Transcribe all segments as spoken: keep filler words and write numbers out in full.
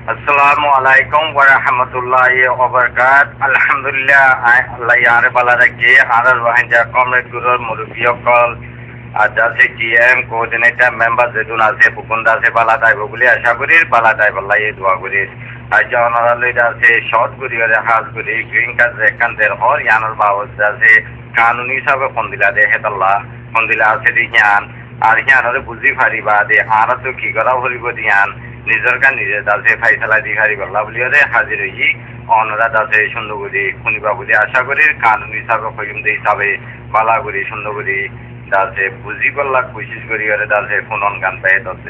আসসালামু আলাইকুম ওয়া রাহমাতুল্লাহি ওয়া বারাকাতুহু। আলহামদুলিল্লাহ আল্লাহ ইয়ারে বালা রাখে আর রোহিঙ্গা কমিউনিটির মুরব্বিয়কল আজ আছে জিএম কোঅর্ডিনেটর মেম্বার যেদুন আছে বুকুন্দা আছে বালা দাইব বলে আশা করি বালা দাইব আল্লাহ এই দোয়া করি। আজ ওনারা লইদা আছে শর্ট করিয়ে হাজ করি গ্রিন কার্ড রেখানদের হর ইয়ানোর বাবদ আছে কানুনি হিসাবে ফোন দিলা দে হেতাল্লাহ ফোন দিলা আছে দিয়ান আর ইয়ানোরে বুঝি পারিবা দে আর তো কি করা হরিব দিয়ান নিজের কান নিজে দাসে ফাইসালা দিহারি বল্লা বলিয়ারে হাজির হই অনরা দাসে সুন্দর করি শুনিবা বলে আশা করি কানুন হিসাবে কইম দে হিসাবে বালা করি সুন্দর করি দাসে বুঝি করলা কোশিশ করি আরে দাসে ফোনন গান পাই দসে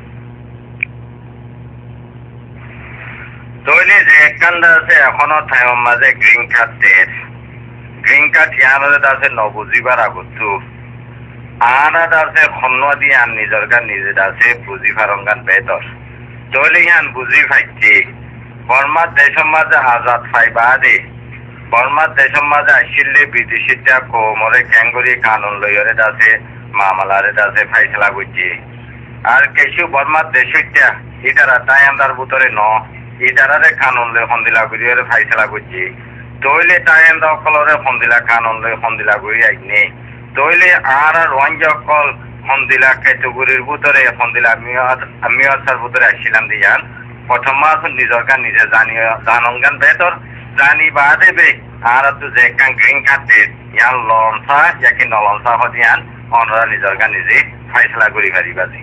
তইলে যে কান্দা আছে এখনো টাইম মাঝে গ্রিন কার্ড দের গ্রিন কার্ড ইয়ানরে দাসে ন বুঝিবার আগতু আনা দাসে খন্না দিয়ে আন নিজের গান নিজে দাসে বুঝি ফারঙ্গান বেতর তইলে ইয়ান বুঝি ফাইছি বর্মার দেশের মাঝে আজাদ ফাইবা দে বর্মার দেশের মাঝে আসিলে বিদেশিটা কোমরে ক্যাঙ্গুরি কানুন লইরে দাসে মামলারে দাসে ফাইসলা করছি আর কিছু বর্মার দেশটা ইটারা তাই আন্দার ভিতরে ন ইটারারে কানুন লই হন্দিলা করিয়ে ফাইসলা করছি তইলে তাই আন্দা অকলরে হন্দিলা কানুন লই হন্দিলা করি আইনে তইলে আর রোহিঙ্গা অকল হন্দিলা ক্যাটেগরির ভিতরে হন্দিলা মিয়াদ মিয়াদার ভিতরে আসছিলাম দিয়ান প্রথম মাস নিজের গান নিজে জানি জানঙ্গান বেতর জানি বা দেবে আর তো যে কান গ্রিন কার্ড ইয়ান লঞ্চা ইয়াকি নলঞ্চা হদিয়ান অনরা নিজের গান নিজে ফাইসলা করি পারিবা দি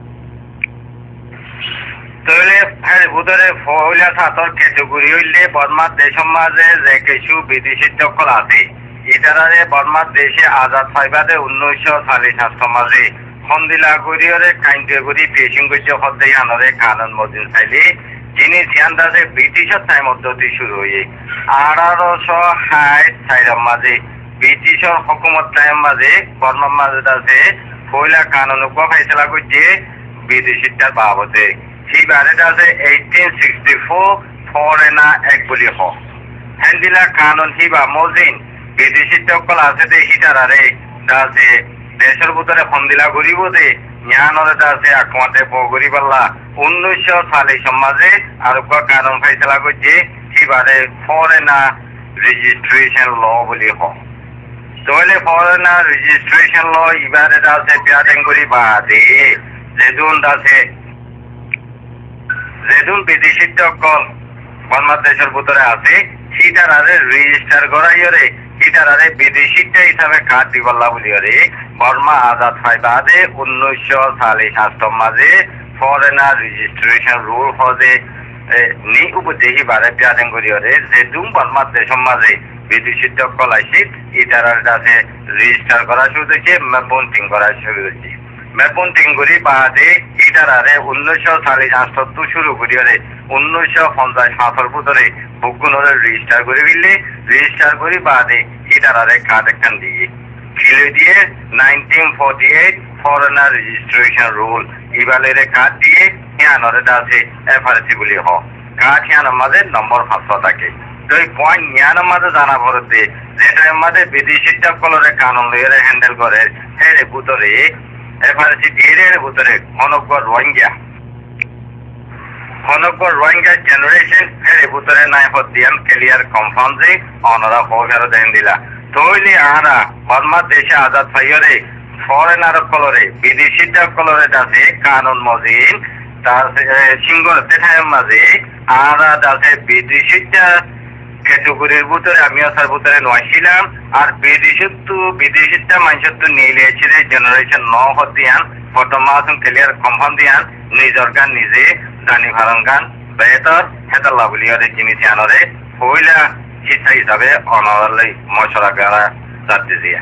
তইলে ভিতরে ফইলা ছাত্র ক্যাটেগরি হইলে বর্মার দেশের মাঝে যে কিছু বিদেশি সকল আছে ইতারারে বর্মার দেশে আজাদ ফাইবাদে উনিশশো চাল্লিশ সমাজে হন্দিলা করিয়রে কাইন্টে করি পেশিং করছে হদ্দে আনরে কানুন মদিন চাইলে যিনি ধ্যান দাসে ব্রিটিশের টাইম পদ্ধতি শুরু হয়ে আঠারোশো ষাট সাইরের মাঝে ব্রিটিশের হুকুমত টাইম মাঝে বর্মার মাঝে দাসে ফইলা কানুন ফাইসলা করছে বিদেশিটার বাবদে সেইবারে দাসে এইটিন সিক্সটি ফোর ফরেনা এক বলি হ হ্যান্দিলা কানুন হিবা মজিন বিদেশি সকল আছে দে হিটারারে দাসে দেশের ভিতরে ফন্দিলা করিব দে জ্ঞানরে দাসে আকমাতে পগরি পাল্লা উনিশশো সালে সমাজে আর কানুন ফাইসলা করছে হিবারে ফরেনা রেজিস্ট্রেশন ল বলি হ তইলে ফরেনা রেজিস্ট্রেশন ল ইবারে দাসে পিয়াদেন করি বা দে যেদুন দাসে যেদুন বিদেশি সকল বাংলাদেশের ভিতরে আছে সিটারারে রেজিস্টার করাইরে সিটারারে বিদেশিটা হিসাবে কার্ড দিবল্লা বলিরে বর্মা আজাদ ফাইবাদে উনিশশো চাল্লিশ সাতম মাঝে ফরেনার রেজিস্ট্রেশন রুল হজে নি উপদেশি বারে পিয়াদেন করিরে যেদুন বর্মার দেশের মাঝে বিদেশি সকল আইসি ইটারার কাছে রেজিস্টার করা শুরু হয়েছে মেপন্টিং করা শুরু হয়েছে মেপন্টিং করি বাদে ইটারারে উনিশশো চাল্লিশ আটসত্তর শুরু করিরে উনিশশো পঞ্চাশ সাতর ভিতরে বুকগুণরে রেজিস্টার করে ফেললে রেজিস্টার করি বাদে ইটারারে কার্ড একখান দিয়ে ফিলে দিয়ে nineteen forty eight foreigner registration rule ইবালেরে কার্ড দিয়ে হিয়ানরে আছে এফআরসি বলি হ কার্ড হিয়ানোর মাঝে নম্বর পাঁচশো থাকে তো এই পয়েন্ট নিয়ানোর মাঝে জানা পড়তে যেটার মাঝে বিদেশি সকলরে কানুন লইরে হ্যান্ডেল করে হের ভিতরে এফআরসি দিয়ে এর ভিতরে অনগ্র রোহিঙ্গা অনগ্র রোহিঙ্গা জেনারেশন এর ভিতরে নাই হদিয়ান ক্লিয়ার কনফার্ম যে অনরা ফেরত দেন দিলা তইলে আরা বর্মার দেশে আজাদ ফাইয়রে ফরেনার কলরে বিদেশি কলরে দাসে কানুন মজিন তার সিঙ্গল দেখায় মাঝে আরা দাসে বিদেশিটা ক্যাটেগরির ভিতরে আমি আসার ভিতরে নয়ছিলাম আর বিদেশিত তো বিদেশিটা মানুষের তো নিয়ে লিয়েছে জেনারেশন ন হদিয়ান প্রথম মাস ক্লিয়ার কনফার্ম দিয়ান নিজের গান নিজে জানি ভারন গান বেতর হেতাল্লা বলিয়ারে জিনিস আনরে হইলা শিক্ষা হিসাবে অনরালই মশলা গাড়া যাতে দিয়া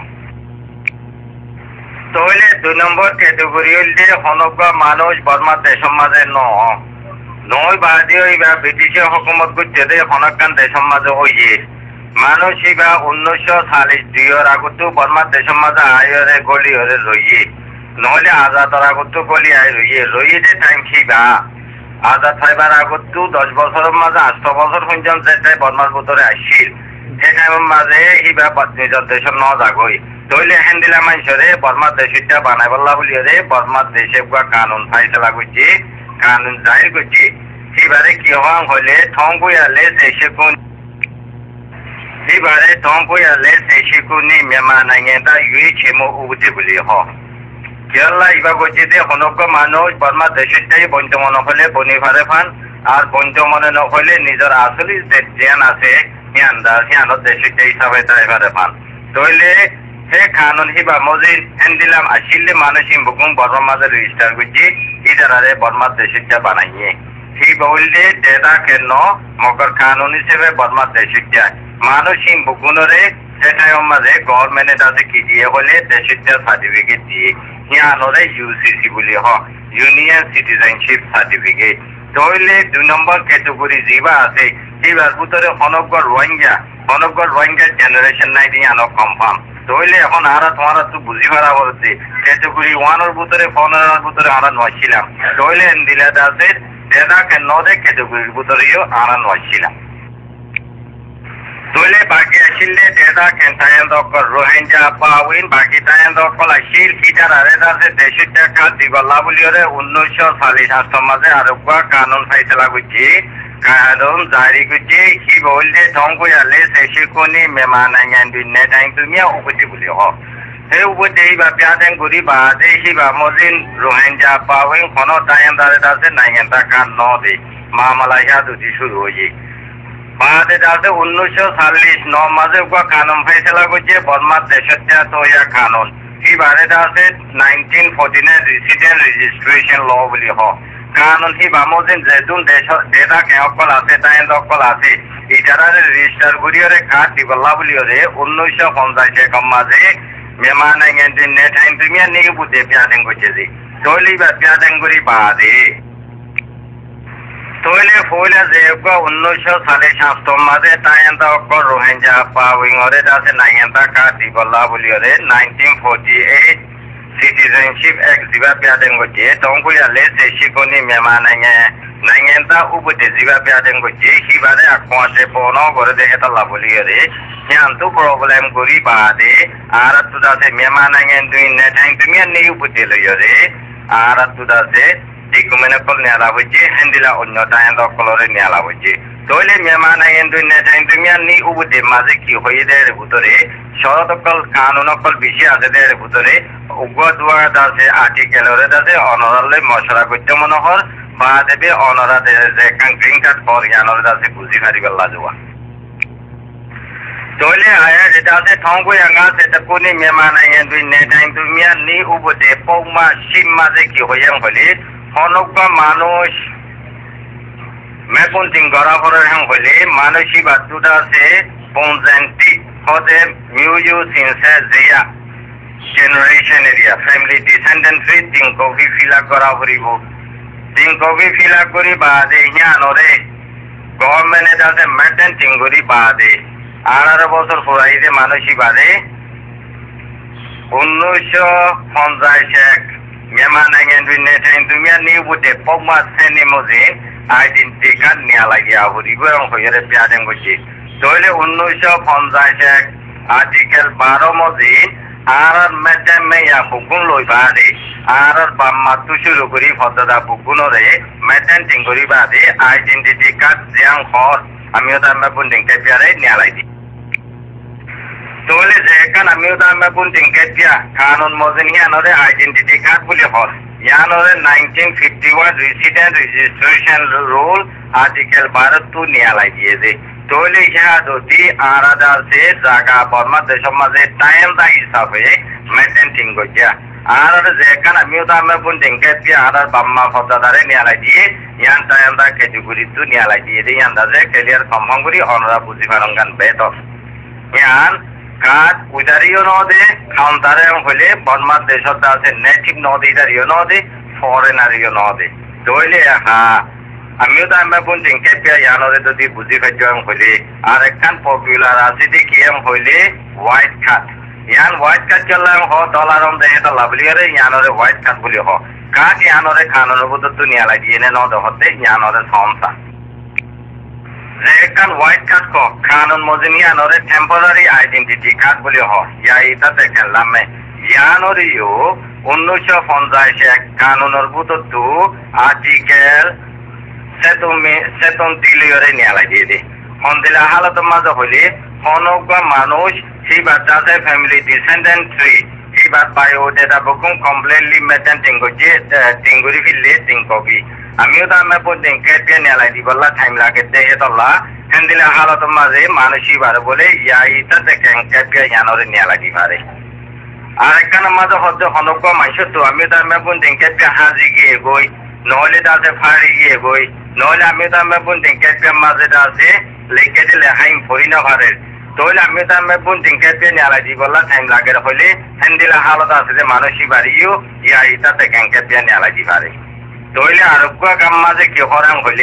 তইলে দুই নম্বর ক্যাটেগরি হইলে হনজ্ঞ মানুষ বর্মার দেশের মাঝে ন নয় বাদে ইবা ব্রিটিশের হুকুমত করছে দে হনকান দেশের মাঝে হইয়ে মানুষ ইবা উনিশশো চাল্লিশ দুইয়ের আগতো বর্মার দেশের মাঝে আয়রে গলি হরে রইয়ে নহলে আজাদর আগতো গলি আয় রইয়ে রইয়ে যে টাইম খিবা আজাদ ফাইবার আগতো দশ বছরের মাঝে আষ্ট বছর পর্যন্ত যেটাই বর্মার ভিতরে আসছিল সেই টাইমের মাঝে ইবা নিজের দেশের ন জাগই তইলে হ্যান্ডিলা মানুষরে বর্মার দেশটা বানাই বললা বলিয়ে রে বর্মার দেশে কানুন ফাইসলা করছে কানুন জাহির করছে সিবারে কি হওয়াং হলে থংগুয়ালে সেশকুন সিবারে থংগুয়ালে সেশকুনি মেমা নাইয়েন্তা ইউই ছেমো উবুতে বলি হ কেরালা ইবা গজিতে হনক মানুষ বর্মা দেশটাই বঞ্চমন হলে বনিভারে ফান আর বঞ্চমনে নহলে নিজের আসলে যে জ্ঞান আছে হিয়ানদা হিয়ানত দেশটা হিসাবে তাইভারে ফান তইলে হে কানুন হিবা মজি হেন্দিলাম আসিলে মানুষ বুকুম বর্মা মাঝে রেজিস্টার করছি ইদারারে বর্মা দেশটা বানাইয়ে হি বললে দেদা কেন মগর কানুন হিসেবে বর্মা দেশটা মানুষ বুকুনরে সেটাই মাঝে গভর্নমেন্টের কাছে কি দিয়ে হলে দেশটা সার্টিফিকেট দিয়ে হিয়ানরে ইউসিসি বলি হ ইউনিয়ন সিটিজেনশিপ সার্টিফিকেট তইলে দুই নম্বর ক্যাটেগরি জিবা আছে সিবার ভিতরে হনগর রোহিঙ্গা হনগর রোহিঙ্গা জেনারেশন নাই দিয়ে আনো কনফার্ম তইলে এখন আরা তোমারা তো বুঝি পারা বলছে ক্যাটেগরি ওয়ানের ভিতরে পনেরোর ভিতরে আরা নয়ছিলাম তইলে দিলে আছে দেদাকে নদে ক্যাটেগরির ভিতরেও আরা নয়ছিলাম তইলে বাকি আসলে দেদা কেন্টায়ন দকর রোহিঙ্গা পাউইন বাকি তায়ন দকল আসিল কিটার আরে আছে দেশের টাকা দিবল্লা বলিওরে উনিশশো চাল্লিশ আটর মাঝে আরোগ্য কানুন ফাইসলা করছি কানুন জারি করছি কি বললে থংগুয়ালে সেশকুনি মেমা নাইয়ান দিনে টাইম তুমি উপতি বলি হ সেই উপতি বা প্যাদেন গুড়ি বা দেশি বা মজিন রোহিঙ্গা পাউইন কোনো তায়ন দারে আছে নাইয়ান টাকা ন দে মামলা ইয়া দুটি শুরু হয়ে বাদে দাদে উনিশশো চাল্লিশ ন মাঝে কানুন ফাইসলা করছে বর্মা দেশটা তো ইয়া কানুন এই বারে আছে nineteen forty nine resident registration law বলি হ কানুন হি বামোজিন যেতুন দেশ দেদা কে অকল আছে তাই অকল আছে ইটারা রেজিস্টার করিয়রে কার্ড দিবল্লা বলিয়রে উনিশশো পঞ্চাশ একম মাঝে মেমা নাইন দিন নেট আইন প্রিমিয়ার নিয়ে বুঝে পেয়াদেন করছে যে তৈলি বা পেয়াদেন করি বাদে তইলে ফইলা যে উনিশশো চাল্লিশ আটর মাঝে তাইন্তা অকল রোহিঙ্গা পাউইংরে আছে নাইন্তা কার্ড দিবল্লা বলিয়রে নাইনটিন ফোরটি এইট সিটিজেনশিপ এক জিবা পেয়াদেন করছে তংকুয়ালে সেশিকনি মেমা নাইয়ে নাইন্তা উপতে জিবা পেয়াদেন করছে সিবারে আকোয়াতে পন করে দেখে তাল্লা বলিয়রে হিয়ান্তু প্রবলেম করি বাদে আর তুদ আছে মেমা নাইয়েন দুই নেটাইন তুমি নেই উপতে লইয়রে আর তুদ আছে ডিকুমেন্ট কল নেলা হচ্ছে হেন্দিলা অন্য টাইম কলরে নেলা হচ্ছে তইলে মেমা নাইন দুই নেটাইন তুমি নি উবুতে মাঝে কি হয়ে দেয় ভিতরে শরতকল কানুনকল বেশি আছে দেয় ভিতরে উগ্র দুয়া আছে আর্টিকেলরে আছে অনরালে মশলা করতে মনোহর বা দেবে অনরা যে গ্রিন কার্ড ফর ইয়ানরে আছে বুঝি ফারি বেলা যাওয়া তইলে আয়া যেটা আছে থংগুই আঙ্গা সেটা কোনি মেমা নাইন দুই নেটাইন তুমি নি উবুতে পৌমা সিম মাঝে কি হয়ে হলে হনক মানুষ মেকুন্টিং গড়াফরের হ্যাং হলে মানুষই বাতুটা আছে পঞ্চান্তি হতে মিউজু সিনসে জিয়া জেনারেশন এরিয়া ফ্যামিলি ডিসেন্ডেন্ট ফ্রি তিন কপি ফিল আপ করা করিব তিন কপি ফিল আপ করি বাদে হিয়ানরে গভর্নমেন্টে আছে মেন্টেন করি বাদে আঠারো বছর ফুরাইতে মানুষই বাদে উনিশশো পঞ্চাশ এক মেমা নাইন দুই নেটাইন তুমি নিউ বুটে পগমা সেনি মজে আইডেন্টি কার্ড নিয়া লাগিয়া হরিব এবং হইরে পেয়াদেন করছি তইলে উনিশশো পঞ্চাশ এক আর্টিকেল বারো মজে আর মেটে মেয়া বুকুন লই বাদে আর বাম্মা তু শুরু করি ভদ্রতা বুকুনরে মেটেন টিং করি বাদে আইডেন্টি কার্ড জিয়াং হর আমিও তার মেপুন টিংকে পেয়ারে নিয়া লাগি তইলে যে কান আমিও তার মেপুন টিংকে পিয়া কানুন মজে নিয়ানরে আইডেন্টি কার্ড বলে হর ইয়ানরে nineteen fifty one resident registration rule article বারো টু নিয়া লাগিয়ে যে তইলে ইহা যদি আলাদা আছে জায়গা বর্মা দেশের মাঝে টাইম দা হিসাবে মেনটেন টিং করিয়া আর যেখান আমিও তো আমরা কোন টিংকে পিয়া আর বাম্মা ভদ্রতারে নিয়া লাগিয়ে ইয়ান টাইম দা ক্যাটেগরি টু নিয়া লাগিয়ে দিয়ে আন্দাজে ক্লিয়ার কনফার্ম করি অনরা বুঝি পারঙ্গান বেত ইয়ান কাজ উদারিও নদে কাউন্টারে হলে বর্মা দেশত আছে নেটিভ নদে ইদারিও নদে ফরেনারিও নদে তইলে হা আমিও তো আমরা কোন টিংকে পিয়া ইয়ানরে যদি বুঝি পাইম হলে আর একখান পপুলার আছে যে কি এম হইলে হোয়াইট কাট ইয়ান হোয়াইট কাট চললাম হ ডলার অন দেহে তো লাভলিয়ারে ইয়ানরে হোয়াইট কাট বলি হ কাট ইয়ানরে খানোর বুদ্ধ নিয়া লাগিয়ে নে নদ হতে ইয়ানরে সংসা একখান হোয়াইট কাট ক কানুন মজিন ইয়ানরে টেম্পোরারি আইডেন্টিটি কার্ড বলি হ ইয়া এটা দেখলাম ইয়ানরিও উনিশশো পঞ্চাশ এক কানুনের বুদ্ধ আর্টিকেল সেতুমি সেতন তিলিয়রে নিয়ালাই দিয়ে দে হন্দিলা হালত মাঝে হইলে হনক মানুষ সিবার যাতে ফ্যামিলি ডিসেন্ডেন্ট ট্রি সিবার বায়োডেটা বকুম কমপ্লিটলি মেটেন টিঙ্গুজি টিঙ্গুরি ফিললে টিঙ্কবি আমিও তো আমি বলতেন কেটে নিয়ালাই দিবল্লা টাইম লাগে দেহে তল্লা হন্দিলা হালত মাঝে মানুষ সিবার বলে ইয়া ইটা দেখেন কেটে ইয়ানরে নিয়ালাই দিবারে আর একখানে মাঝে হচ্ছে হনক মাইশ তো আমিও তো আমি বলতেন কেটে হাজি গিয়ে গই নহলে তাতে ফাড়ি গিয়ে গই নহলে আমি তো আমি বলতেন কেটে মাঝে আছে লেখে দিলে হাইম ফরি না পারে তাহলে আমি তো আমি বলতেন কেটে নিয়ালাই দিবল্লা টাইম লাগে হইলে হন্দিলা হালত আছে যে মানুষ সিবারিও ইয়া ইটা দেখেন কেটে নিয়ালাই দিবারে তাহলে আরোগ্য কাম মাঝে কি হরাম হইলে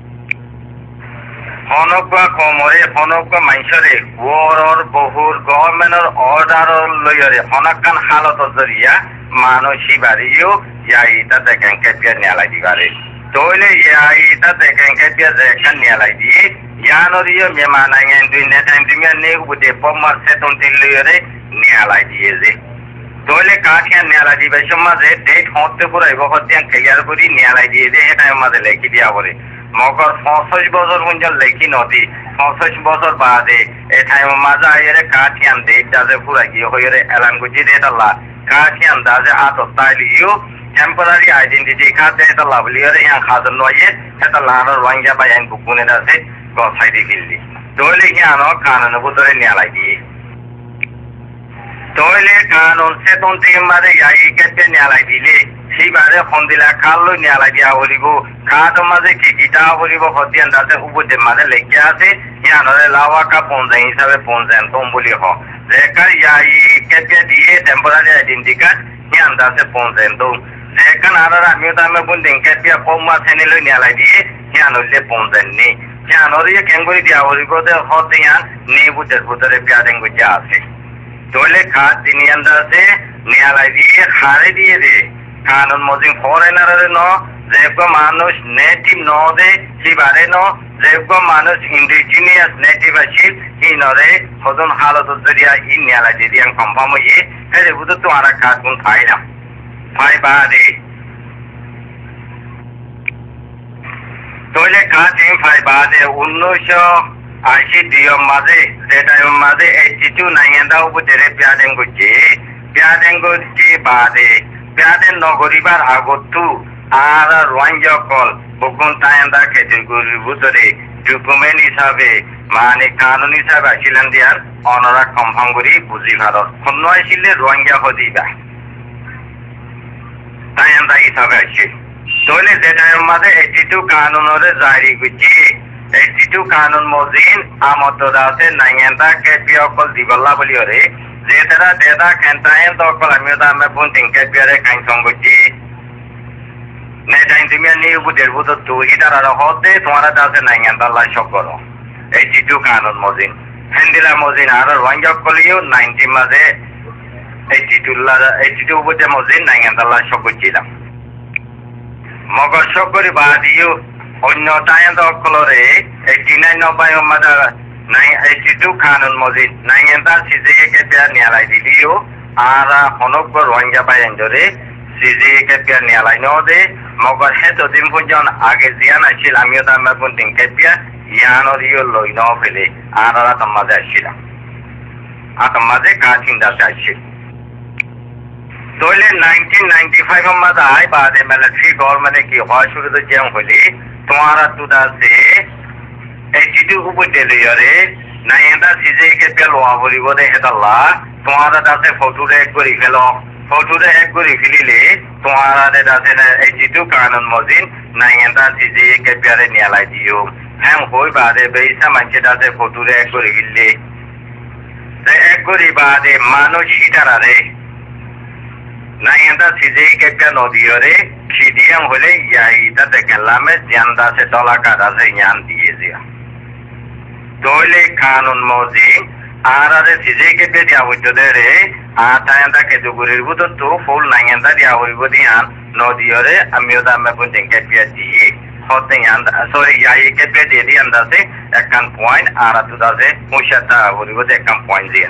হনকা কমরে হনক মাইসরে ওরর বহুর গভর্নমেন্টর অর্ডার লইরে হনকান হালত জরিয়া মানসি বাড়িও ইয়া ইটা দেখেন কেপিয়া নিয়ালাই দিবারে তাহলে ইয়া ইটা দেখেন কেপিয়া দেখেন নিয়ালাই দিয়ে ইয়ানরিও মেমানাঙ্গেন দুই নেটাইম তুমি নেই বুঝে পমার সেতন লইরে নিয়ালাই দিয়ে যে তাহলে কাঠিয়া নিয়ালাই দিবে সমাজে ডেট হতে পুরাইব হতে ক্লিয়ার করি নিয়ালাই দিয়ে যে এটা মাঝে লেখি দিয়া বলে মগর পঁচিশ বছর পর্যন্ত লেখি নদী পঁচিশ বছর বাদে এঠাই মাজা আইরে কাঠিয়ান দে দাজে পুরা গিয়ে হইরে এলান গুজি দে তাল্লা কাঠিয়ান দাজে আত তাইলিও টেম্পোরারি আইডেন্টিটি খাতে তাল্লা বলিরে ইয়াং খাজন নয়ে এটা লার রোহিঙ্গা বা ইয়াং বুকুনে দাসে গসাই দি ফিললি তাহলে ইয়ানো কানুন বুতরে নিয়ালাই দি তাহলে কানুন সেতন থেকে মাঝে ইয়াই কেটে নিয়ালাই দিলে সিবারে হন্দিলা কালো নিয়ালাই দিয়া হরিব কাদ মাঝে কি গীতা হরিব হতিয়ান দাসে উপদে মাঝে লেখা আছে ইয়ানরে লাওয়াকা পঞ্জাই হিসাবে পঞ্জান তোম বলি হ যেকার ইয়াই কেটে দিয়ে টেম্পোরারি আইডেন্টি কার্ড ইয়ান দাসে পঞ্জান তো যেখান আর আমিও তো আমি বলতেন কেটে কমা শ্রেণী লই নিয়ালাই দিয়ে ইয়ান হইলে পঞ্জান নেই ইয়ানরে কেঙ্গুরি দিয়া হরিব হতিয়ান নেবুতের ভিতরে পিয়াদেন গুজা আছে তাহলে খাদ তিনি আন্দাজে নিয়ালাই দিয়ে হারে দিয়ে দে কানুন মজিম ফরেনারের ন যেগ মানুষ নেটিভ ন দে সিবারে ন যেগ মানুষ ইন্ডিজিনিয়াস নেটিভ আছিল ই নরে সদন হালত জরিয়া ই নিয়ালাই দিয়ে দিয়াং কনফার্ম হইয়ে হেরে বুঝো তো আর কাজ গুণ ফাইলাম ফাই বা দে তাহলে কাজ এম ফাই বা দে উনিশশো আশি দুইয়ের মাঝে যেটার মাঝে এইটি টু নাইয়েন্দা উপজেলে পিয়াদেন করছে পিয়াদেন করছে বাদে পিয়াদেন নগরীবার আগতু আর রোহিঙ্গা কল বকুন তাইন্দা ক্যাটেগরির ভিতরে ডকুমেন্ট হিসাবে মানে কানুন হিসাবে আসিলেন দিয়ার অনরা কনফার্ম করি বুঝি ভারত খন্ন আসিলে রোহিঙ্গা হদিবা তাইন্দা হিসাবে আসছে তাহলে যেটার মাঝে এইটি টু কানুনরে জারি করছে এইটি টু কানুন মজিন আমত দাসে নাইয়েন্দা কেপি অকল দিবল্লা বলি ওরে যেটা দেদা কেন্টায়েন তো অকল আমিও তো আমি বোন তিন কেপিয়ারে কাইন সঙ্গছি নেটাইন তুমি নিয়ে বুঝের বুঝো তো হিটার আর হতে তোমারা দাসে নাইয়েন্দা লাই সব করো এইটি টু কানুন মজিন হেন্দিলা মজিন আর রোহিঙ্গা কলিও নাইনটি মাঝে এইটি টু এইটি টু বুঝে মজিন নাইয়েন্দা লাই সব করছিলাম মগর সব করি বাদিও অন্য টাইম অকলরে এইটি নাইন নব্বই মাঝে নাই এইটি টু কানুন মজিদ নাইয়েন্দা সিজিএ কেপিয়া নিয়ালাই দিলিও আর হনক রোহিঙ্গা বাইরে সিজিএ কেপিয়া নিয়ালাই ন দে মগর হেতো দিন পর্যন্ত আগে জিয়ান আসছিল আমিও তো আমার কোন দিন কেপিয়া ইয়ানোর ইও লই ন ফেলে আর আর আতাম মাঝে আসছিলাম আতাম মাঝে কাঠিন দাসে আসছিল তাহলে নাইনটিন নাইনটি ফাইভ মাঝে আয় বাদে মিলিটারি গভর্নমেন্টে কি হওয়া শুরু তো যেমন হইলে তোমারা তো দাসে এইটি টু উপজেলিয়রে নাইয়েন্দা সিজে কেপিয়া লোয়া বলিব দে হেতাল্লা তোমারা দাসে ফটোরে এক করি ফেল ফটোরে এক করি ফেলিলে তোমারা দাসে এইটি টু কানুন মজিন নাইয়েন্দা সিজে কেপিয়ারে নিয়ালাই দিও হ্যাঁ হই বাদে বেইসা মানছে দাসে ফটোরে এক করি ফেললে এক করি বাদে মানুষ হিটারারে নাইয়েন্দা সিজে কেপিয়া নদীরে সিডিএম হলে ইয়াইটা দেখলামে জিয়ান্দা সে দলাকা দাসে ইয়ান দিয়ে দিয়া তাহলে কানুন মজি আর আরে সিজে কেপে দিয়া হইতো রে আর তাইন্দা ক্যাটেগরির ভিতর তো ফুল নাইয়েন্দা দিয়া হইব দিয়ান নদীরে আমিও দামে বুঝেন কেপিয়া দিয়ে হতে ইয়ান সরি ইয়াই কেপিয়া দিয়ে দিয়ান দাসে একান পয়েন্ট আর তো দাসে মুশাতা হইব একান পয়েন্ট দিয়া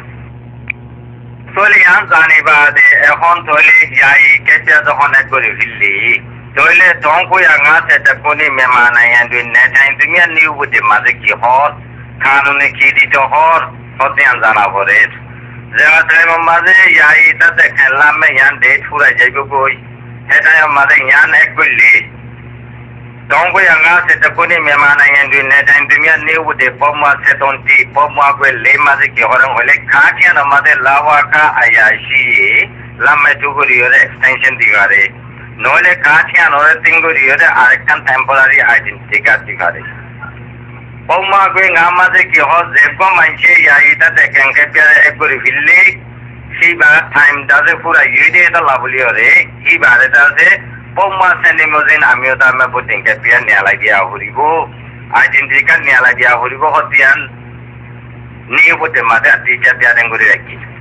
তাহলে ইয়ান জানিবা দে এখন তাহলে ইয়াই কেপিয়া যখন এক করে ফেললি Toile tonku ya ngase ta koni memana yandu netain tumia new with the maziki hor kanune kidi to hor hote anjana bore jaga time maze ya ita te khela me yan date pura jaibo koi heta ya maze yan ekuli tonku ya ngase ta koni memana yandu netain tumia new with the pomwa setonti pomwa ko le maziki horan hole khatia na maze lawa ka ayashi lamme tuguri ore extension digare Nole Katia or a single year, I can temporary identity category. Oma going Amaziki horse, Zeko Manche, Yaita, they can get a good village. Hiba time does it for a year, the lovely array. Hiba does it. Oma Senimozin Amutama putting a pian near idea Hurigo. Identity near idea Hurigo Hotian. Near with the mother teacher, Piananguraki.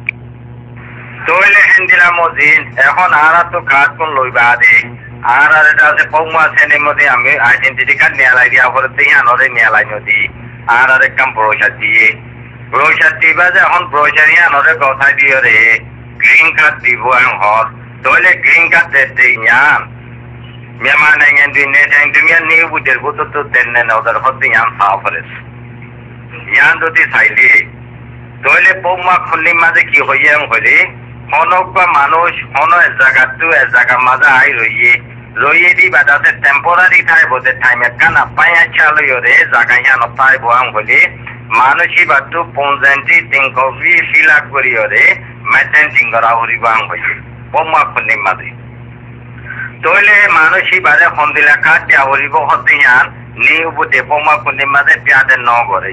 Toile hendila mozin এখন ara to kaat kon loi bade ara da se poma sene mode ami identity card ne ala dia horte ya nore ne ala nyodi ara re kam brochure diye brochure diba je এখন brochure ya nore kotha diye re green card dibo an hor toile green card de de nya Myanmar nangan di ne tang dumya ne bu der bu to to den ne odar hotte yan sa forest yan do ti saile toile poma khulli ma je ki hoyam hole Honokba Manush, Hono as Zagatu as Zagamaza, I Roye, Roye di Badas temporary type of the time at Kana Paya Chalo Yore, Zagayan of Taibo Angole, Manushi Batu Ponzanti, Tinkovi, Shila Kuriore, Matan Tingara Uribangoye, Poma Kunimadi. Tole Manushi Bada Hondila Katia Uribo Hotian, New with the Poma Kunimade Piat and Nogore.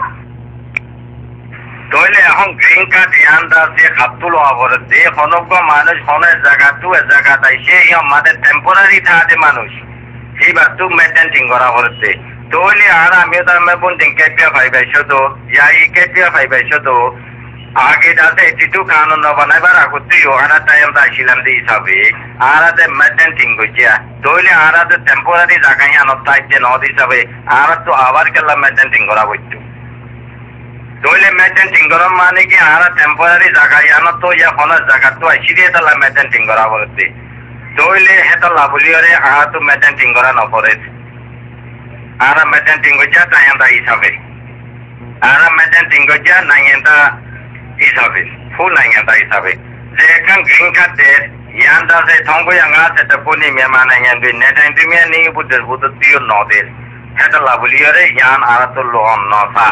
Toile এখন green card ইয়ান্দা যে খাতুলো অবরতে হনক মানুষ হনে জায়গা two জায়গা তাইছে ই আমাদের temporary থাকে মানুষ এই বাতু মেইনটেইন করা হচ্ছে তোলে আর আমি তো আমি বলতে কেপিয়া ভাইবাইছো তো ইয়াই কেপিয়া ভাইবাইছো তো আগে দাতে টিটু কানুন বানাইবার আগতে ওহানা টাইম দাইছিলাম দি হিসাবে আর আতে মেইনটেইন কইয়া তোলে আর আতে টেম্পোরারি জায়গা ইয়ানো তাইছে নদি হিসাবে আর তো আবার কেলা মেইনটেইন করা হইতো Toile maintain goram mane ki ara temporary jaga yana to ya hona jaga to ashire tala maintain gora bolte toile heta labuli ore aha to maintain gora no pore ara maintain goja tayanda hisabe ara maintain goja nayenda hisabe full nayenda hisabe je kan green card de yanda se thonggo yanga se taponi myanmar nangan de netain timya ni budder budu tiyo no de heta labuli ore yan ara to lo no sa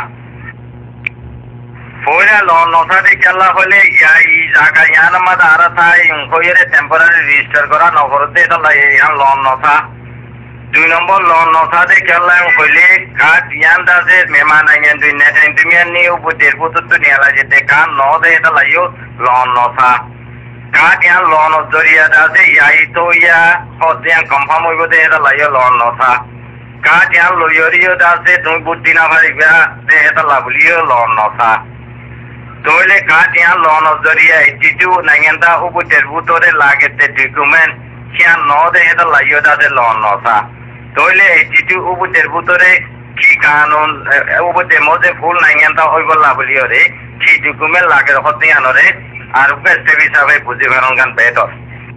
Foya loan nota de kalla hole ya i jaga yana mad ara thai unkoyere temporary register kora no korte tala yan loan nota two number loan nota de kalla hole card yanda se memana yan du net intimian ni ubu der butu tu ni ala jete kan no de tala yo loan nota card yan loan zoriya da se ya i to ya hote yan confirm hoibo de tala yo loan nota card yan loyoriyo da se tu budina bhari ga de tala buliyo loan nota Toile Katia loan of Zoria, Titu, Naganda, Ubu Terbutore, Lagate document, Chian no de Heda Layoda de loan nosa. Toile, Titu, Ubu Terbutore, Kikanon, Ubu de Mose, full Naganda, Oigo Labuliore, Chi document Lagat Hotianore, Arupes Tevisave, Puzivarangan Betos.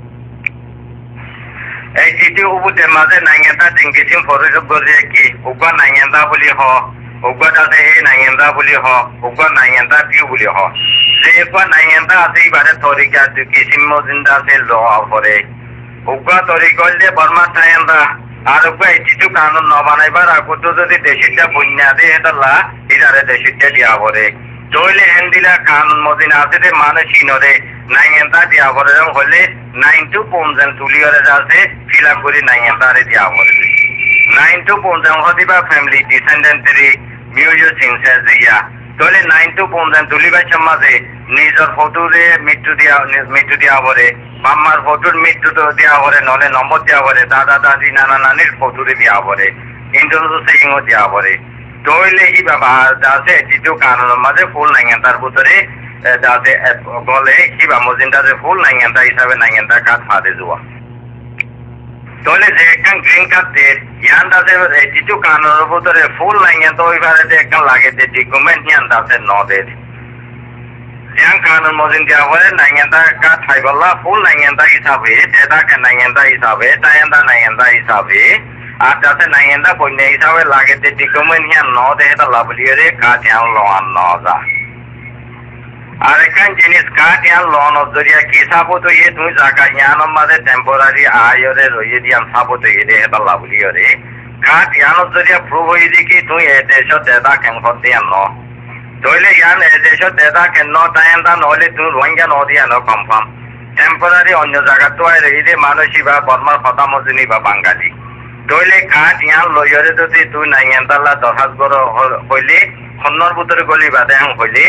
A Titu Ubu de Maze Naganda, Tinkisim for Gozeki, Uba Naganda Buliho. Uga da se nayenda buli ho uga nayenda piu buli ho se pa nayenda ase bare tori ka tu kisim mo zinda se lo afore uga tori kolle barma nayenda ar uga titu kanun no banai bara kutu jodi deshita bunya de edalla idare deshita dia afore toile hendila kanun mo din ase de manashi nore nayenda dia afore holle nine two thousand tuliore jase fila kuri nayenda re dia afore nine two thousand hodiba family descendantry Mujo Sinsazia. Tole nine two thousand Tuliba Chamaze, Nizor Photo de Mitu dia Mitu dia Vore, Mamar Photo Mitu dia Vore, Nole Nombo dia Vore, Dada Dadi Nana Nanil Photo dia Vore, Into saying of dia Vore. Tole Ibaba, Dase, Titu Kano, Mother full nine and Tarbutore, Dase Gole, Hiba Mozinda, the full nine and seven nine and Takat Hadezua. Tole Zekan green card date, Yanda Titu Kano, full line and Toy Varate can like the document Yanda said no date. yang kanun mozin dia boleh nangenta ka thaiballa full nangenta hisabe data ke nangenta hisabe tayanda nangenta hisabe ada se nangenta punya hisabe lagi de dokumen yang no de eta labulire ka yang loan no za arekan jenis ka yang loan ozuriya ki sabo to ye tu jaka yan made temporary ayore roye diam sabo to ye de eta labulire ka yang ozuriya prove hoye ki tu ye desho data kan hote no toile yan edesho data can no time than only to Rwanda no dia no confirm temporary on the jaga to ai ide manushi ba Burma khata mojini ba Bangali toile khat yan loyore to tu nayan tala dohas goro hoile honnor butore goli ba dang hoile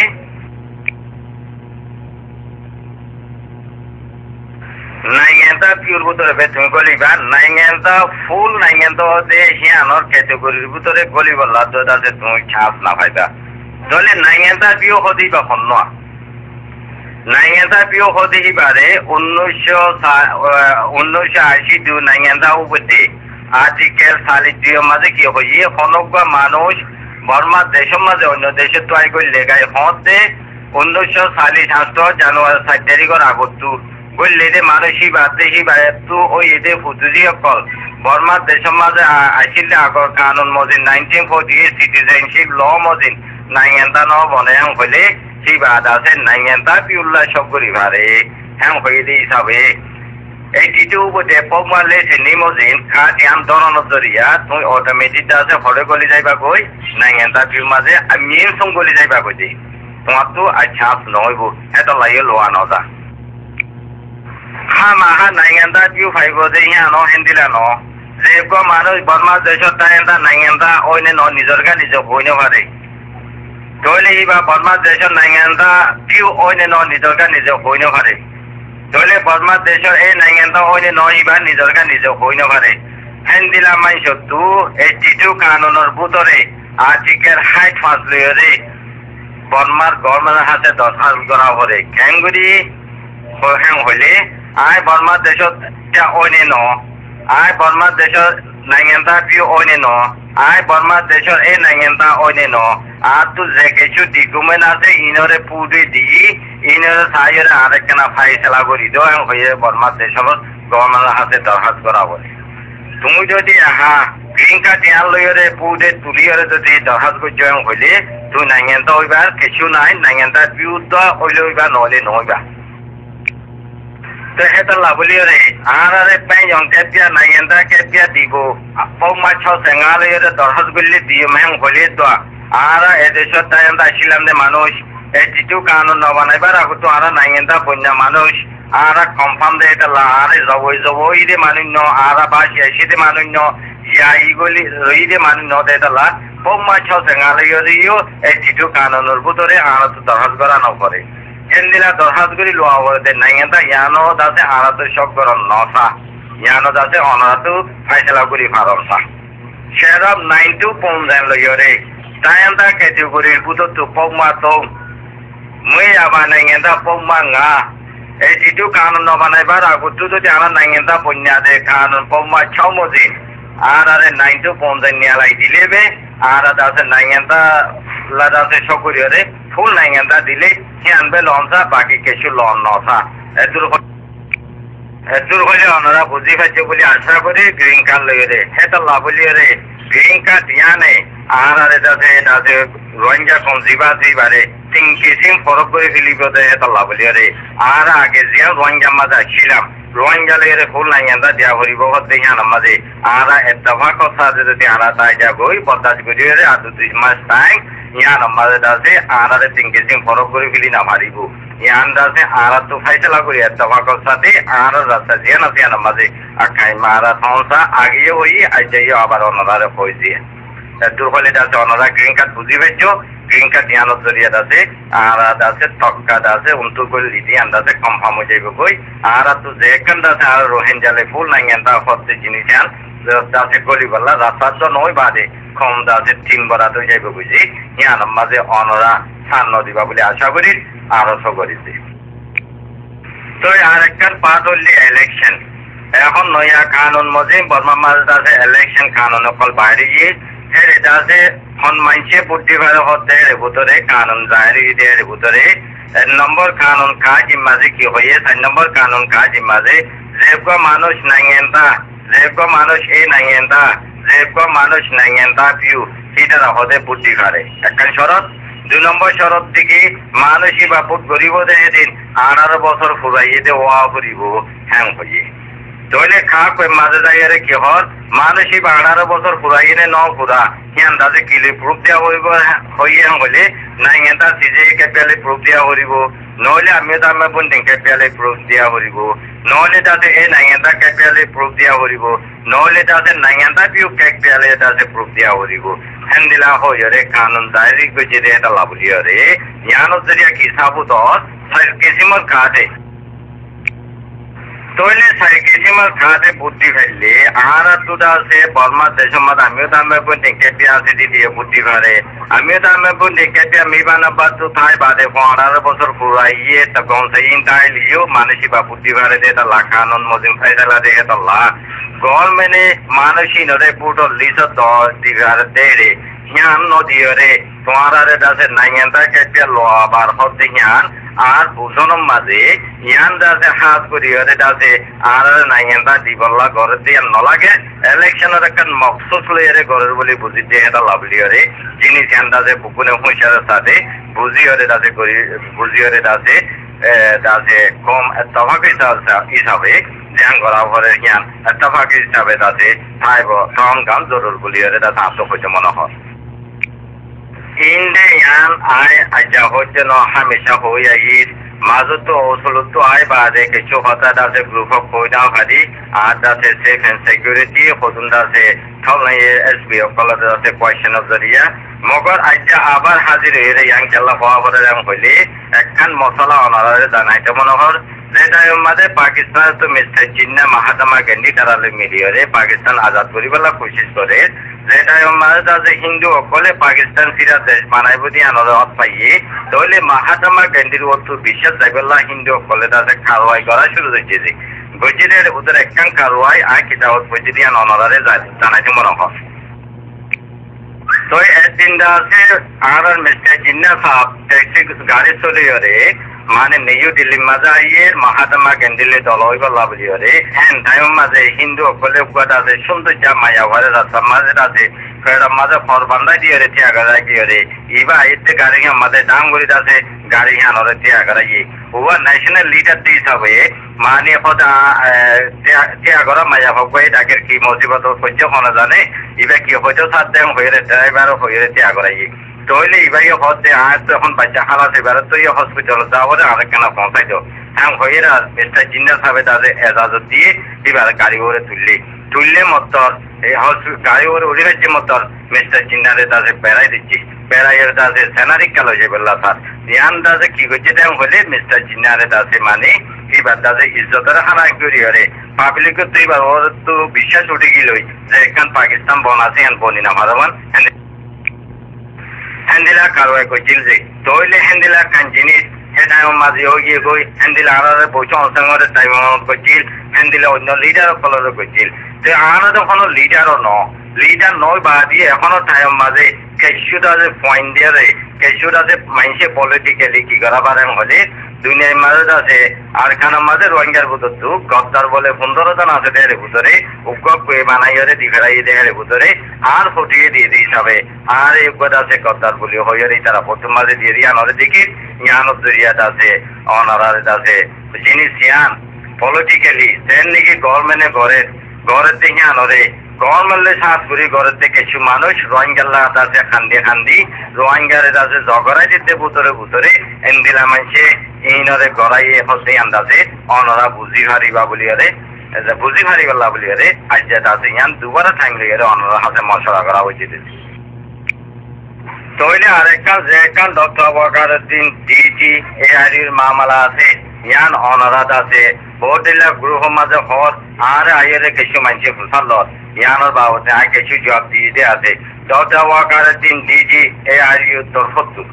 nayan ta pure butore be tu goli ba nayan ta full nayan to de yan or category butore goli balla to da se tu chas na faida dole নাইয়েন্তা বিও হদি বা খন্না নাইয়েন্তা বিও হদি বারে উনিশশো আশি দু নাইয়েন্তা উপদে আর্টিকেল সালিটিও মাঝে কি হইয়ে খনকবা মানুষ বর্মা দেশের মাঝে অন্য দেশে তো আই গই লেগাই হতে উনিশশো সালি সাত জানুয়ারি সাত তারিখের আগতু গইলে দে মানুষই বাদেহি বায়তু ওই এদে ফুজুরি অকল বর্মা দেশের মাঝে আইছিলে আগর কানুন মজিন nineteen forty eight citizenship law মজিন নাইয়েন্তা ন বনে হ্যাঁ হইলে সেই বাদ আছে নাইয়েন্তা পিউল্লা সব করি ভারে হ্যাঁ হয়ে দিয়ে হিসাবে এইটি টু বটে পমালে সে নিমজিন খাট ইয়াম দরন জরিয়া তুই অটোমেটিক আছে হরে গলি যাইবা কই নাইয়েন্তা পিউ মাঝে আমিন সং গলি যাইবা কই দি তোমার তো আচ্ছা নইব এটা লাইয়ে লোয়া নদা হা মাহা নাইয়েন্তা পিউ ফাইব যে ইয়া ন হেন্দিলা ন যে গো মানুষ বর্মা দেশত তাইয়েন্তা নাইয়েন্তা ওইনে ন নিজর গা নিজ হইনে পারে toile iba Burma desho naingenta piu oine no nijorga nijo hoine pare toile Burma desho e naingenta oine no iba nijorga nijo hoine pare hendila maisho tu eighty-two kanunor butore article height fasliore Burma government hase doshal kora pore kenguri hohen hole ai Burma desho ta oine no ai Burma desho naingenta piu oine no ai Burma desho e naingenta oine no আর তো যে কিছু document আছে ইনরে পুডে দি ইনরে সাইরে আরেকখানা ফাইসলা করি দেওয়া হয়ে বর্মা দেশের government হাতে দরখাস্ত করা বলে তুমি যদি হা গ্রিন কার্ড ইয়ার লইরে পুডে তুলিরে যদি দরখাস্ত করছো হইলে তুই নাইয়েন্তা হইবার কিছু নাই নাইয়েন্তা বিউদ্ধ হইলে হইবা নহলে নহইবা তো এটা লাভলিরে আর আরে পাই জন কেতিয়া নাইয়েন্তা কেতিয়া দিব পৌমা ছ সেঙ্গালইরে দরখাস্ত করলে দিয়ে মেং হইলে তো আর এদেশের তাইয়েন্তা আসিলাম যে মানুষ এইটিটু কানুন ন বানাইবার আগু তো আর নাইয়েন্তা বন্যা মানুষ আর কনফার্ম দে এটা আরে জবই জবই দে মানুষ ন আর বাসি আসিতে মানুষ ন ইয়া ইগলি রই দে মানুষ ন দে তালা পম্মা ছ সেঙ্গালে ইও এইটিটু কানুনের ভিতরে আর তো দরখাস্ত করা ন করে এন্দিলা দরখাস্ত করি লোয়া হরে দে নাইয়েন্তা ইয়ানো দাসে আর তো সব করন নসা ইয়ানো দাসে অনারাতো ফাইসলা করি ফারমসা শেরব নাইন টু পম জান লইরে Tayanda category buto to pogma to mui aba nangenda pogma nga eighty-two kanun no banai bara gutu to jana nangenda punya de kanun pogma chaumoji arare nine to ponza niala dilebe ara dase nangenda la dase shokuri re full nangenda dile hianbe lonsa baki keshu lon nosa edur edur hole onara buji faje boli asha kore green card lege heta labuli re green card yane আর আর এটাতে এটাতে রোহিঙ্গা কম জিবাতি বারে তিন কিসিম ফরক করে ফিলিপতে এটা lovely রে আর আগে যে রোহিঙ্গা মাঝে ছিলাম রোহিঙ্গা লেগে ফুল নাইয়ান্দা দিয়া হরিব হতে ইয়ান মাঝে আর এতফা কথা যদি আর তাই যাবই পদ্মাজ করি রে আর দুই মাস টাইম ইয়ান মাঝে দাসে আর আর তিন কিসিম ফরক করে ফিলি না পারিব ইয়ান দাসে আর তো ফাইসলা করি এতফা কথাতে আর রাস্তা যে না ইয়ান মাঝে আকাই মারা সংসা আগে ওই আইজাইও আবার অন্যরা কইছে দুর্বলে আছে অনরা গ্রিন কার্ড বুঝি পাইছো গ্রিন কার্ড ইয়ানোর জরিয়া আছে আর আছে তক্কা আছে উন্তু কই লিদি আন্দাজে কনফার্ম হয়ে যাইব কই আর তো যে কান্দ আছে আর রোহিঙ্গালে ফুল নাইয়েন্তা হচ্ছে জিনিসান আছে গলিবাল্লা রাস্তা তো নয় বাদে কম আছে তিন বড়া তো যাইব বুঝি ইয়ান মাঝে অনরা সান্ন দিবা বলে আশা করি আরো করিছি তো আর একটা পার্ট হল ইলেকশন এখন নয়া কানুন মজে বর্মা মাঝে আছে ইলেকশন কানুন অকল বাইরে গিয়ে এটা আছে হন মাইছে পুটি ভালো হতে ভিতরে কানুন জারি এর ভিতরে এক নম্বর কানুন কাজ ইমাজে কি হয়ে চার নম্বর কানুন কাজ ইমাজে যেব মানুষ নাইয়েন্তা যেব মানুষ এই নাইয়েন্তা যেব মানুষ নাইয়েন্তা পিউ সেটারা হতে বুদ্ধি করে একখান শরৎ দুই নম্বর শরৎ থেকে মানুষই বাপুত গরিব এদিন আঠারো বছর ফুরাইয়ে দে ওয়া করিব হ্যাং হইয়ে তইলে খা কই মাঝে যাইয়ারে কি হর মানুষই বা আঠারো বছর ফুরাইয়ে ন ফুরা হিয়ান দাজে কিলে প্রুফ দেওয়া হইব হইয়ে হলে নাইয়েন্তা সিজে কেপিয়ালে প্রুফ দেওয়া হরিব নহলে আমিও তো আমার বোন কেপিয়ালে প্রুফ দেওয়া হরিব নহলে তাতে এই নাইয়েন্তা কেপিয়ালে প্রুফ দেওয়া হরিব নহলে তাতে নাইয়েন্তা পিউ কেপিয়ালে তাতে প্রুফ দেওয়া হরিব হেন্দিলা হইরে কানুন দায়রি গজে দে এটা লাভলিয়রে জ্ঞান জরিয়া কি সাবুত কিসিমর কাটে তইলে সাই কিসিমর কাটে বুদ্ধি ফেললে আর তুদা আছে বর্মা দেশমত আমিও তো আমার বোন কেপিয়া আছে দিদি বুদ্ধি করে আমিও তো আমার বোন কেপিয়া মিবানা বাদ তো তাই বাদে আঠারো বছর পুরাইয়ে তখন সেই তাই লিও মানসি বা বুদ্ধি করে দে তা লাখানন মজিম ফাইসালা দেখে তো লা গভর্নমেন্টে মানসি নদে পুটো লিস দিগার দেরে জ্ঞান নদীরে তোমার দাসে নাইয়েন্তা কেপিয়া লোয়া বার হতে জ্ঞান আর বুঝনম মাঝে ইয়ান দাসে হাত করিয়রে দাসে আর নাইয়েন্তা দিবল্লা ঘরে দিয়ে নলাগে ইলেকশনের একটা মকসুস লইয়ারে ঘরের বলে বুঝি দিয়ে এটা লাভলিয়রে জিনিস ইয়ান দাসে বুকুনে হুঁশিয়ারের সাথে বুঝিয়রে দাসে করি বুঝিয়রে দাসে দাসে কম তফাক হিসাবে জ্ঞান করা ঘরের জ্ঞান তফাক হিসাবে দাসে থাইব তখন গান জরুর বলিয়রে দাসে আত্মহত্যা মনে হয় ইন্ডে ইয়ান আয় আজ্জা হচ্ছে ন হামেশা হইয়া ঈদ মাজত ওসলতো আয় বাদে কিছু হতা দাসে গ্রুপ অফ কইদাও খাদি আর দাসে সেফ এন্ড সিকিউরিটি হতুন দাসে থলাই এসবি অকল দাসে কোয়েশ্চন অফ জরিয়া মগর আজ্জা আবার হাজির হইরে ইয়াং খেলা হওয়া বলে এম হইলে একখান মশলা অনারে জানাইতে মনোহর যেটা মাঝে পাকিস্তান তো মিস্টার জিন্না মাহাত্মা গান্ধী তারালে মিলিয়রে পাকিস্তান আজাদ করিবেলা কোশিশ করে যেটা মাঝে যে হিন্দু অকলে পাকিস্তান ফিরা দেশ বানাইব দিয়ে আনন্দ পাইয়ে তাহলে মাহাত্মা গান্ধীর অর্থ বিশ্বাস যাইবেলা হিন্দু অকলে তাদের কারওয়াই করা শুরু হয়েছে যে গজিদের ওদের একখান কারওয়াই আর কিতাবত বইতে দিয়ে অনারে জানাইতে মনে হয় তো একদিন আছে আর মিস্টার জিন্না সাহেব ট্যাক্সি গাড়ি চলিয়রে মানে নিউ দিল্লি মাঝে আইয়ে মাহাত্মা গান্ধীলে দল হইব লাভলিয়রে হ্যান টাইম মাঝে হিন্দু অকলে উপাদ আছে সৌন্দর্য মায়া ঘরে রাস্তা মাঝে আছে মাঝে ফর বান্ধাই দিয়ে ত্যাগারা গিয়ে ইবা এতে গাড়ি মাঝে দাম করি আছে গাড়ি আনরে ত্যাগারা ইয়ে ওয়া ন্যাশনাল লিডার হিসাবে মানে ত্যাগরা মায়া হক ডাকের কি মুসিবত সহ্য করা জানে ইবা কি হয়তো সাত দেম হয়ে ড্রাইভার হয়ে ত্যাগরা ইয়ে তইলে ইবাই হতে আর তখন বাচ্চা হালাতে বেড়ে তো হসপিটাল যাওয়ারে আরেকখানা পৌঁছাই তো হ্যাঁ হয়ে মিস্টার জিন্না সাহেব তাদের এজাজত দিয়ে এবার গাড়ি করে তুললি তুললে মতর এই গাড়ি করে অধিরাজ্য মতর মিস্টার জিন্নারে তাদের বেড়াই দিচ্ছি বেড়াইয়ের তাদের সেনারিক কাল হয়ে বললা স্যার ইয়ান দাসে কি করছে তেমন হলে মিস্টার জিন্নারে দাসে মানে এবার দাসে ইজ্জতের হারা করি হরে পাবলিকের তো এবার ওর তো বিশ্বাস উঠে গেলই যে এখান পাকিস্তান বন আছে এন বনি না মারামান হ্যান্ডিলা কারওয়াই করছিল যে তইলে হ্যান্ডিলা খান জিনিস সে টাইম মাঝে গিয়ে গই হ্যান্ডিলা আনারে বৈশ অংশে টাইম করছিল হ্যান্ডিলা অন্য লিডার ফলরে করছিল তো আনারে কোনো লিডারও ন লিডার নয় বা দিয়ে এখনো টাইম মাঝে কিছুটা যে পয়েন্ট দিয়ে কিছুটা যে মানুষে পলিটিক্যালি কি করা পারেন হলে দুনিয়ার মাঝে আছে আর খানার মাঝে রোহিঙ্গার ভিতর তো গদ্দার বলে পনেরো জন আছে দেহের ভিতরে উগ্র বানাইরে দি ফেরাই দেহের ভিতরে আর ফুটিয়ে দিয়ে দিই হিসাবে আর এই উগ্র আছে গদ্দার বলি হইয়ারি তারা প্রথম মাঝে দিয়ে দিয়ে আনরে দেখি ইয়ানত জরিয়াত আছে অনারার আছে জিনিস ইয়ান পলিটিক্যালি সেন নাকি গভর্নমেন্টে ঘরের ঘরের দেখে আনরে গভর্নমেন্টের সাথ করি ঘরের থেকে কিছু মানুষ রোহিঙ্গাল্লা আছে খান্দি খান্দি রোহিঙ্গারে আছে জগড়াই দিতে ভিতরে ভিতরে এন্দিলা মানুষে ইনরে গড়াইয়ে হসে আন্দাজে অনরা বুঝি হারিবা বলিয়ারে বুঝি হারিবাল্লা বলিয়ারে আজ যেটা আছে ইয়ান দুবার থাকলে গেলে অনরা হাতে মশলা করা হয়েছে তইলে আরেকটা যে একটা ডক্টর ওয়াকারউদ্দিন ডিজি এ আইডির মামলা আছে ইয়ান অনরাত আছে বহুদিলা গ্রুপ মাঝে হর আর আইরে কিছু মানুষে ফুসাল ইয়ানোর বাবদে আর কিছু জবাব দিয়ে আছে ডক্টর ওয়াকারউদ্দিন ডিজি এ আইডি উত্তর সত্তর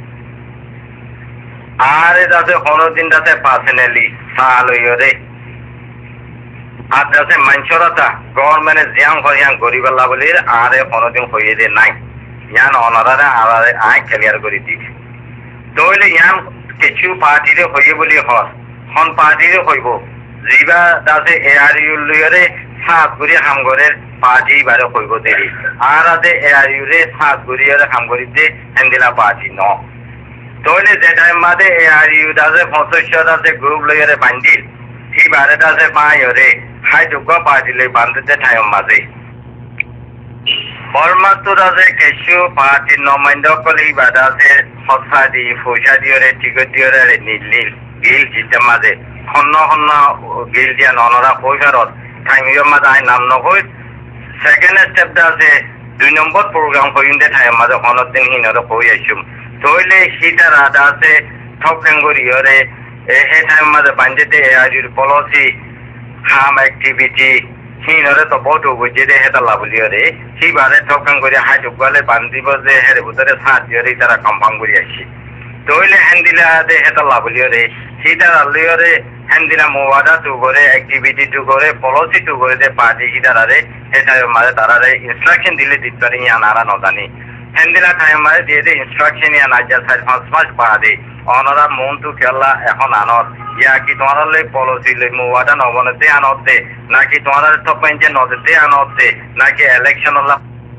আর যাতে কোনোদিন যাতে পার্সোনালি সাল হইরে আর যাতে মানুষরা গভর্নমেন্টে জিয়াং হরিয়াং গরিবাল্লা বলি আর কোনোদিন হইয়ে দে নাই ইয়ান অনারারে আরারে আয় ক্লিয়ার করে দিছে তইলে ইয়ান কিছু পার্টিরে হইয়ে বলি হর হন পার্টিরে হইব জিবা দাসে এ আর ইউ লইরে সাত গুড়ি হামগরের পার্টি বারে হইব দেরি আর আদে এ আর ইউ রে সাত গুড়িরে হামগরিতে হেন্দিলা পার্টি ন তাহলে যে টাইম মাঝে এ আর ইউ দাসে সদস্য দাসে গ্রুপ লইরে বান্ধিল এই বারে দাসে মায়রে হাই যোগ্য পার্টি লই বান্ধতে টাইম মাঝে বর্মাত্র দাসে কিছু পার্টি নমাইন্দ কলি বাদাসে সৎসা দি পয়সা দিয়রে টিকট দিয়রে নীল গিল জিতে মাঝে সন্ন সন্ন গিল দিয়া ননরা পয়সারত টাইমির মাঝে আই নাম নকই সেকেন্ড স্টেপ আছে দুই নম্বর প্রোগ্রাম করিন্দে টাইম মাঝে হনত দিন হিনরে কই আইছুম তইলে সীতার আদা আছে ঠক কেঙ্গরিয়রে এই টাইম মাঝে বাঞ্জেতে এ আইডির পলিসি হাম অ্যাক্টিভিটি হিনরে তো বহুত বুঝে দে হেতা লাভলিয়রে সেই বারে ঠক কেঙ্গরি হাই যোগালে বান্ধিব যে হেরে ভিতরে সাত দিয়রে তারা কম্পাউন্ড করি আইছি তইলে হ্যান্দিলা দে হেতা লাভলিয়রে সীতার আলিয়রে হ্যান্দিলা মোবাদা টু করে অ্যাক্টিভিটি টু করে পলিসি টু করে দে পার্টি হিদারারে হেতা মাঝে তারারে ইনস্ট্রাকশন দিলে দিতরে ইয়ানারা নজানি হ্যান্দিলা টাইম মাঝে দিয়ে দে ইনস্ট্রাকশন ইয়া নাজা সাইড পাঁচ পাঁচ পা দে অনরা মন টু খেলা এখন আনর ইয়া কি তোমার লে পলিসি লে মোবাদা নবনতে আনত দে নাকি তোমার তো পেঞ্জে নদতে আনত দে নাকি ইলেকশন হলা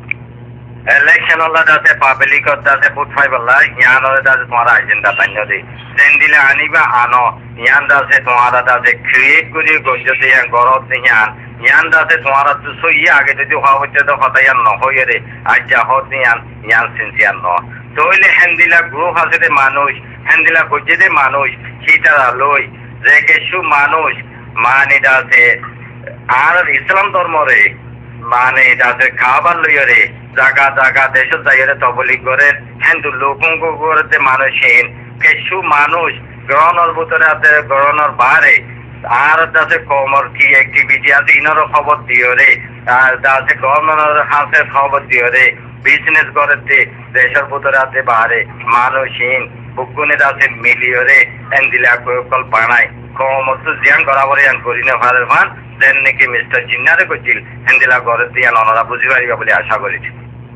ইলেকশন হলা দাতে পাবলিক দাতে ফুট ফাইবলা ইয়ানরে দাতে তোমার এজেন্ডা তাইনো দে সেন দিলে আনিবা আনো ইয়ান দাতে তোমার দাতে ক্রিয়েট করি গজতে ইয়ান গরত ইয়ান ইয়ান দাতে তোমার তো সই আগে যদি হওয়া হচ্ছে তো কথা ইয়ান নহয়ে রে আজ হত ইয়ান ইয়ান সিনসিয়ান ন তইলে হ্যান্দিলা গ্রুপ আছে মানুষ হ্যান্দিলা গজতে মানুষ সীতারা লই যে কিছু মানুষ মানে দাতে আর ইসলাম ধর্মরে মানে দাতে খাবার লইরে জায়গা জায়গা দেশের জায়গায় তবলিগ করে হিন্দু লোকঙ্গ করতে মানুষহীন কিছু মানুষ গ্রহণের ভিতরে আছে গ্রহণের বারে আর আছে কমর কি অ্যাক্টিভিটি আছে ইনারও খবর দিও রে আর আছে গভর্নমেন্টের হাতে খবর দিও রে বিজনেস করতে দেশের ভিতরে আছে বারে মানুষহীন বুকুনের আছে মিলিও রে এন্দিলা কল বানায় কমর তো জিয়ান করাবরে ইয়ান করি না ভারের মান দেন নাকি মিস্টার জিন্নারে কইছিল এন্দিলা করে দিয়া ওনারা বুঝি পারিবা বলে আশা করিছি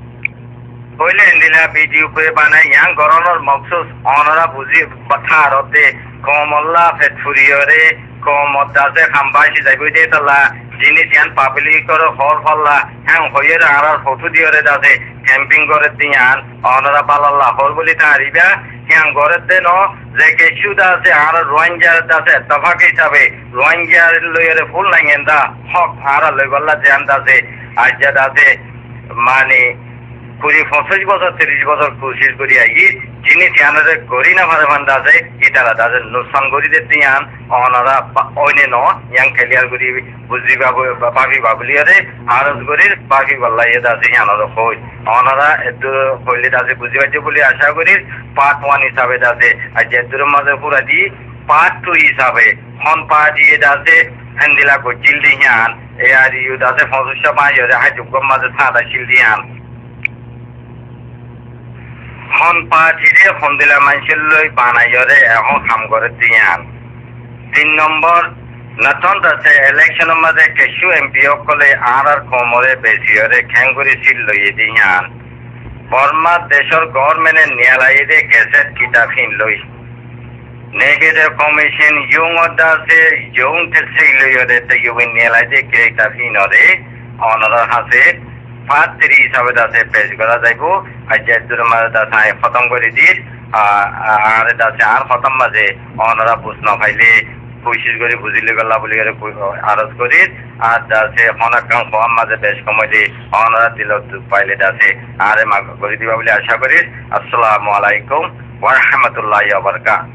হইলে এন্দিলা ভিডিও করে বানাই ইয়াং গরনের মকসুস অনরা বুঝি কথা রতে কমল্লা ফেটফুরিয়রে কমদাসে খাম্বাসি যাইবই দে তালা জিনিস ইয়ান পাবলিক করে হল হল্লা হ্যাঁ হইয়ের আর ফটো দিয়রে দাসে ক্যাম্পিং করে দিয়ান অনরা পালাল্লা হল বলি তারিবা হ্যাঁ গড়ের দেন যে কিছু দাসে আর রোহিঙ্গার দাসে তফাক হিসাবে রোহিঙ্গার লইয়েরে ফুল লাইন দা হক আর লইবল্লা জিয়ান দাসে আজ্জা দাসে মানে কুড়ি পঁচিশ বছর তিরিশ বছর কোশিশ করি আই জিনিস ইয়ানরে গড়ি না ভারে ভান্ডা আছে ইতারা তাদের নুকসান করি দে দিয়ান অনারা অইনে ন ইয়াং খেলিয়ার করি বুঝি বাবু পাবি বাবুলিয়ারে আরজ করি পাবি বল্লা এ দাসে ইয়ানরে কই অনারা এত কইলে দাসে বুঝি পাইছে বলে আশা করি পার্ট ওয়ান হিসাবে দাসে আর যেদুর মাঝে পুরা দি পার্ট টু হিসাবে হন পা দিয়ে দাসে হ্যান্দিলা গজিল দিয়ান এ আর ইউ দাসে ফসস্য মাইরে হাই যোগ্য মাঝে সাদা শিল দিয়ান হন পাঠিরে হন্দিলা মানুষের লই বানাইরে এখন কাম করে দিয়ান তিন নম্বর নতুন আছে ইলেকশনের মাঝে কিছু এমপি সকলে আর আর কমরে বেশিরে খেঙ্গুরি সিল লইয়ে দিয়ান বর্মা দেশের গভর্নমেন্টের নিয়ালাইয়ে গেজেট কিতাবহীন লই নেগেটিভ কমিশন ইউং আছে ইউং টেসি লইয়ে তো ইউং নিয়ালাইয়ে কিতাবহীন রে অনরা হাতে পাত্রী হিসাবে দাসে পেশ করা যাইব আর যেদুর মাঝে দাসে খতম করে দিস আর দাসে আর খতম মাঝে অনরা বুঝ না পাইলে কোশিশ করে বুঝিলে গেলা বলি আরজ করি আর দাসে অনেক কম মাঝে বেশ সময় দিয়ে অনরা দিল পাইলে দাসে আর মা করে দিবা বলে আশা করি। আসসালামু আলাইকুম ওয়া রাহমাতুল্লাহি ওয়া বারাকাতুহু।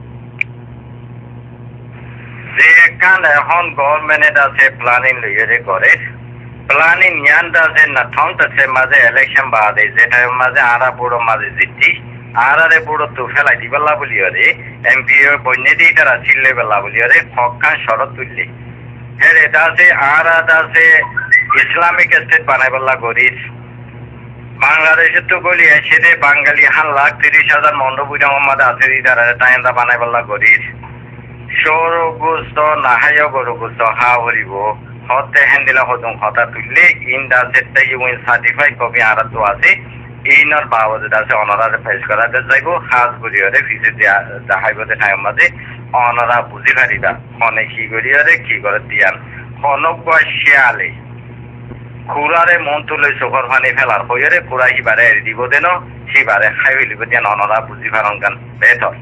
যে কান এখন গভর্নমেন্টে দাসে প্ল্যানিং লইয়ে করে প্ল্যানিং ইয়ান দাসে না থংতে মাঝে ইলেকশন বাদে যেটা মাঝে আরা পুরো মাঝে জিতি আরারে পুরো তো ফেলাই দিবেলা বলিয়রে এমপি বন্যে দিয়ে তারা চিল্লে বেলা বলিয়রে ফকান শরৎ তুললে হ্যাঁ দাসে আরা দাসে ইসলামিক স্টেট বানাইবেলা করিস বাংলাদেশের তো গলি এসে দে বাঙালি হান লাখ তিরিশ হাজার মন্ডপুজা মোহাম্মদ আছে তারা টাইমটা বানাইবেলা করিস সৌর গুস্ত নাহায় গরু গুস্ত হা হরিব হতে হ্যান্ডিলা হতুম কথা তুললে ইন দাসের তাই উইন সার্টিফাই কপি আর তো আছে এইনৰ বাবদত আছে অনৰাৰে ফেচ কৰা যাইব সাজ গুৰিয়ৰে ফিজে দিয়া যাহাইবতে টাইম মাঝে অনরা বুঝি পারিবা মনে কি করিয়ারে কি করে দিয়ান খনকা শিয়ালে খুরারে মন তুলে চোখর পানি ফেলার হইয়ারে খুরা সিবারে এরি দিব দেন সিবারে খাই ফেলিব দিয়ান অনরা বুঝি পারন গান বেহতর।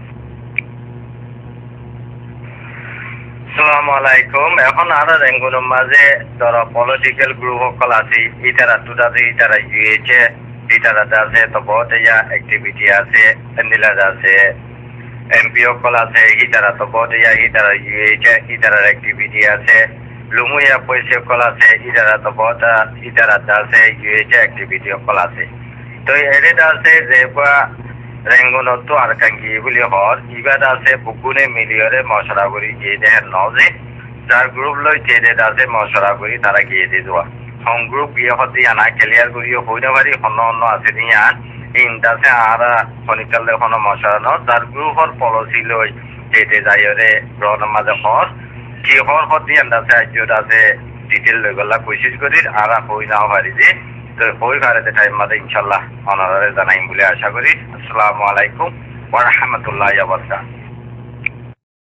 আসসালামু আলাইকুম। এখন আর রেঙ্গুনের মাঝে ধরো পলিটিক্যাল গ্রুপ সকল আছে ইতারা দুটাতে ইতারা ইউএচে ইতারা আছে তো বহুত ইয়া অ্যাক্টিভিটি আছে এন্ডিলার আছে এমপি সকল আছে ইতারা তো বহুত ইয়া ইতারা ইউএচে ইতারার অ্যাক্টিভিটি আছে লুমুয়া পয়সা সকল আছে ইতারা তো বহুত ইতারা আছে ইউএচে অ্যাক্টিভিটি সকল আছে তো এর আছে যে রেঙ্গুনত তো আর কাঙ্গি বলি হর ইবাদ আছে বুকুনে মিলিয়রে মশলা করি গিয়ে দেখেন নজে যার গ্রুপ লই চেয়ে আছে মশলা করি তারা গিয়ে দিয়ে দেওয়া হম গ্রুপ গিয়ে হতে আনা ক্লিয়ার করিও হইতে পারি অন্য অন্য আছে নিয়ে ইনটাছে আর শনিকালে কোনো মশলা ন যার গ্রুপর পলিসি লই চেয়ে যাইরে গ্রহণের মাঝে হর কি হর হতে আন্দাছে আজ্যত আছে ডিটেল লই গলা কোশিশ করি আর হই না পারি যে তো হই পারে টাইম মাঝে ইনশাল্লাহ অনারে জানাইম বলে আশা করি। আসসালামু আলাইকুম ওয়া রাহমাতুল্লাহি ওয়া বারাকাতুহু।